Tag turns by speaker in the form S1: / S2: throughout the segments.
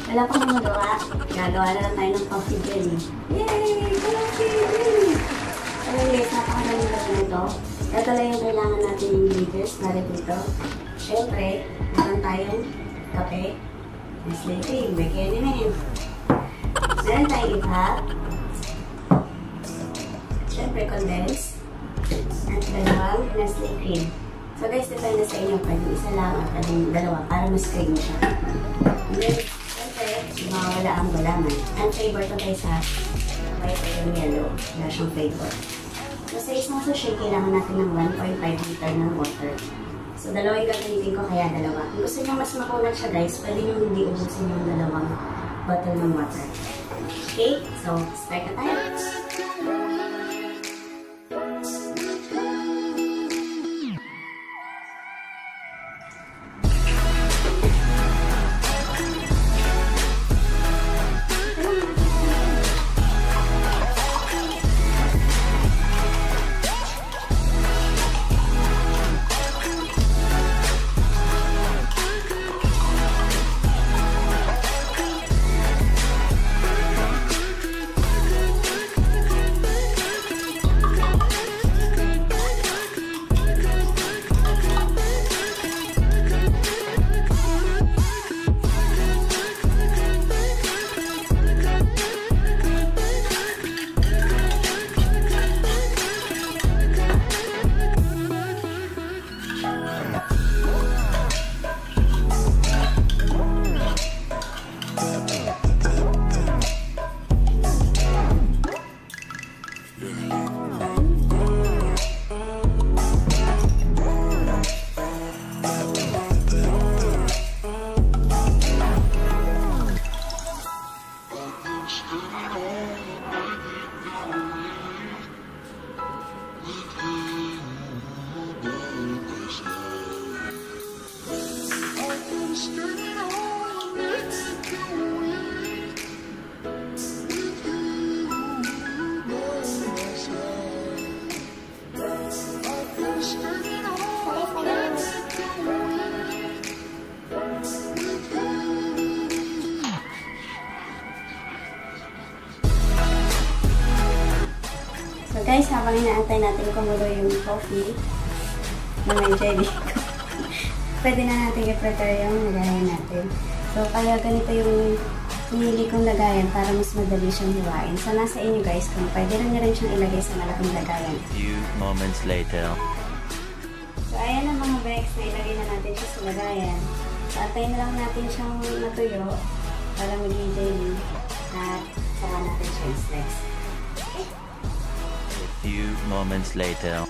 S1: Wala pang magawa. Gagawa na lang tayo ng coffee jelly. Yay! Coffee jelly! Alam guys, napakadami lang nito. Ito lang yung kailangan natin yung ingredients para dito. Siyempre, meron tayong kape. Nestle cream. May kaya naman. Meron tayong ipa. Siyempre, condense. At dalawang Nestle cream. So guys, depende sa inyo. Pwede isa lang at pwede dalawa para mas creamy siya. And then, siyempre, mawawala ang gulaman. Ang flavor to guys ha. White o yung yellow. Wala siyang flavor. So sa isang sachet, kailangan natin ng 1.5 liter ng water. So dalawa yung gagamitin ko, kaya dalawa. Kung gusto nyo mas makunat siya guys, pwede nyo hindi ubusin yung dalawang bottle ng water. Okay? So, start na tayo. Guys, habang inaantay natin kumulo yung coffee na may jelly, pwede na natin i-prepare yung lagayan natin. So, kaya ganito yung pinili kong lagayan para mas madali siyang hiwain. So, nasa inyo guys kung pwede na rin siyang ilagay sa malaking lagayan.
S2: Few moments later.
S1: So, ayan ang mga bags na ilagay na natin siya sa lagayan. So, antayin na lang natin siyang matuyo para maging jelly at saka natin siya i-slice.
S2: Few moments later.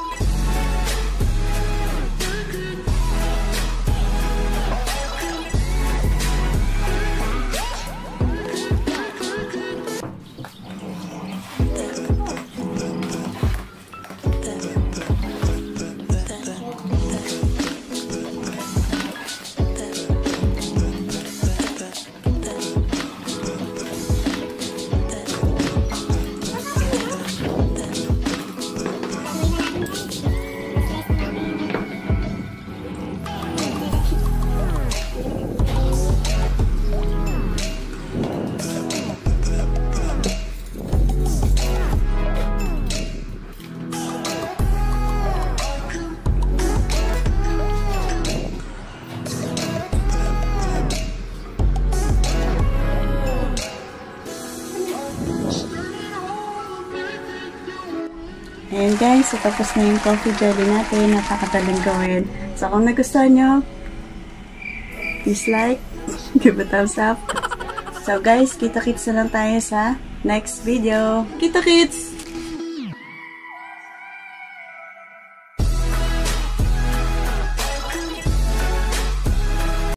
S3: Ayan guys, so tapos na yung coffee jelly natin. Napakadaling gawin. So kung nagustuhan nyo, please like, give a thumbs up. So guys, kita-kits na lang tayo sa next video. Kita-kits!